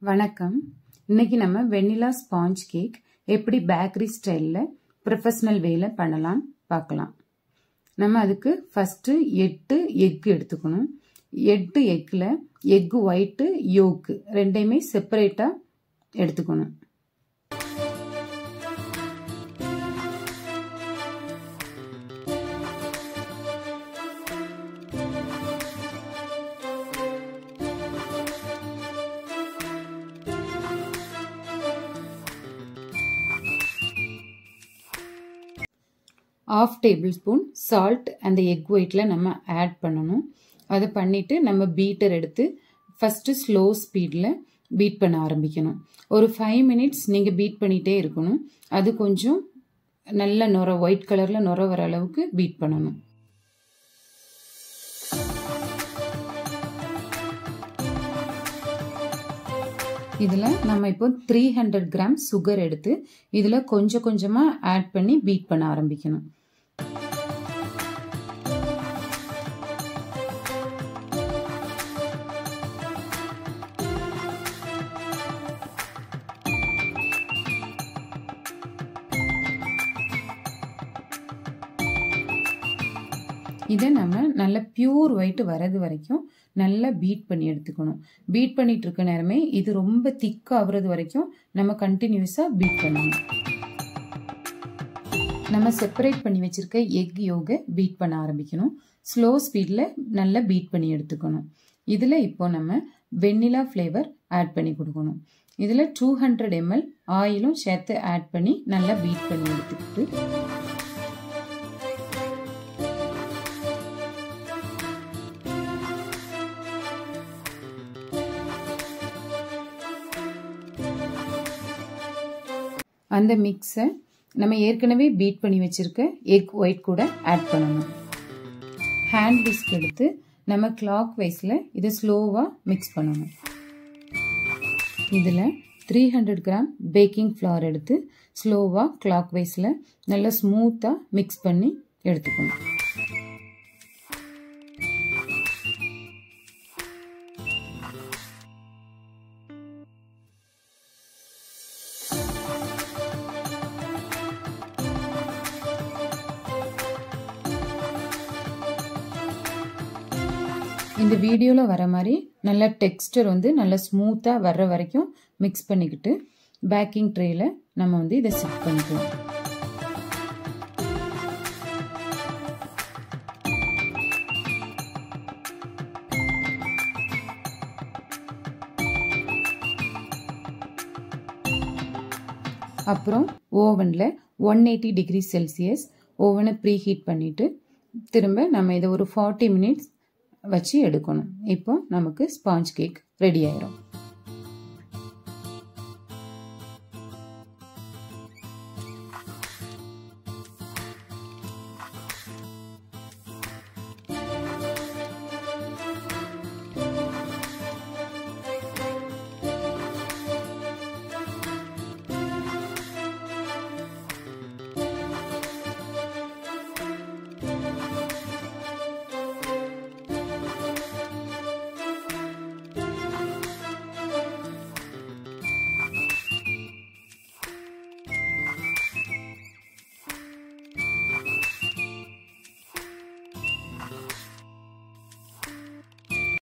வணக்கம். இன்னைக்கு நம்ம வெண்ணிலா ஸ்பாஞ்ச் கேக் எப்படி பேக்கரி ஸ்டைல்ல ப்ரொஃபஷனல் வேல பண்ணலாம் பார்க்கலாம். நம்ம அதுக்கு ஃபர்ஸ்ட் 8 எக் எடுத்துக்கணும். 8 எக்ல எக் ஒயிட் யோக் ரெண்டையுமே செப்பரேட்டா எடுத்துக்கணும். ½ டேபிள்ஸ்பூன் சால்ட் அந்த எக் ஒயிட்ல நம்ம ஆட் பண்ணணும். அதை பண்ணிட்டு நம்ம பீட்டர் எடுத்து ஃபர்ஸ்ட் ஸ்லோ ஸ்பீட்ல பீட் பண்ண ஆரம்பிக்கணும். ஒரு 5 மினிட்ஸ் நீங்க பீட் பண்ணிட்டே இருக்கணும். அது கொஞ்சம் நல்ல நுர ஒயிட் கலர்ல நுர வர அளவுக்கு பீட் பண்ணணும். இதுல நம்ம இப்போ 300 கிராம் சுகர் எடுத்து இதுல கொஞ்சம் கொஞ்சமா ஆட் பண்ணி பீட் பண்ண ஆரம்பிக்கணும். இதை நம்ம நல்ல பியூர் ஒயிட் வரது வரைக்கும் நல்லா பீட் பண்ணி எடுத்துக்கணும். பீட் பண்ணிட்டு இருக்க நேரமே இது ரொம்ப திக்கா ஆகுறது வரைக்கும் நம்ம கண்டினியூஸா பீட் பண்ணணும். நம்ம செப்பரேட் பண்ணி வச்சிருக்க எக் யோக பீட் பண்ண ஆரம்பிக்கணும். ஸ்லோ ஸ்பீட்ல நல்லா பீட் பண்ணி எடுத்துக்கணும். இதுல இப்போ நம்ம வெண்ணிலா ஃப்ளேவர் ஆட் பண்ணி கொடுக்கணும். இதுல 200 ml ஆயிலும் சேர்த்து ஆட் பண்ணி நல்லா பீட் பண்ணி எடுத்துக்கிட்டு அந்த மிக்ஸை நம்ம ஏற்கனவே பீட் பண்ணி வச்சிருக்க எக் ஒயிட் கூட ஆட் பண்ணணும். ஹேண்ட் விஸ்க் எடுத்து நம்ம கிளாக் வைஸ்ல இதை ஸ்லோவா மிக்ஸ் பண்ணணும். இதுல 300 கிராம் பேக்கிங் ஃப்ளவர் எடுத்து ஸ்லோவா கிளாக் வைஸ்ல நல்லா ஸ்மூத்தா மிக்ஸ் பண்ணி எடுத்துக்கணும். இந்த வீடியோல வர மாதிரி நல்ல டெக்ஸ்டர் நல்ல ஸ்மூத்தா வர்ற வரைக்கும் மிக்ஸ் பண்ணிக்கிட்டு பேக்கிங் ட்ரேல நம்ம இதை செட் பண்ணிக்கலாம். அப்புறம் ஓவன்ல 180 டிகிரி செல்சியஸ் ஓவனை ப்ரீ ஹீட் பண்ணிட்டு திரும்ப நம்ம இதை ஒரு 40 மினிட்ஸ் வச்சு எடுக்கணும். இப்போ நமக்கு ஸ்பாஞ்ச் கேக் ரெடி ஆயிரும்.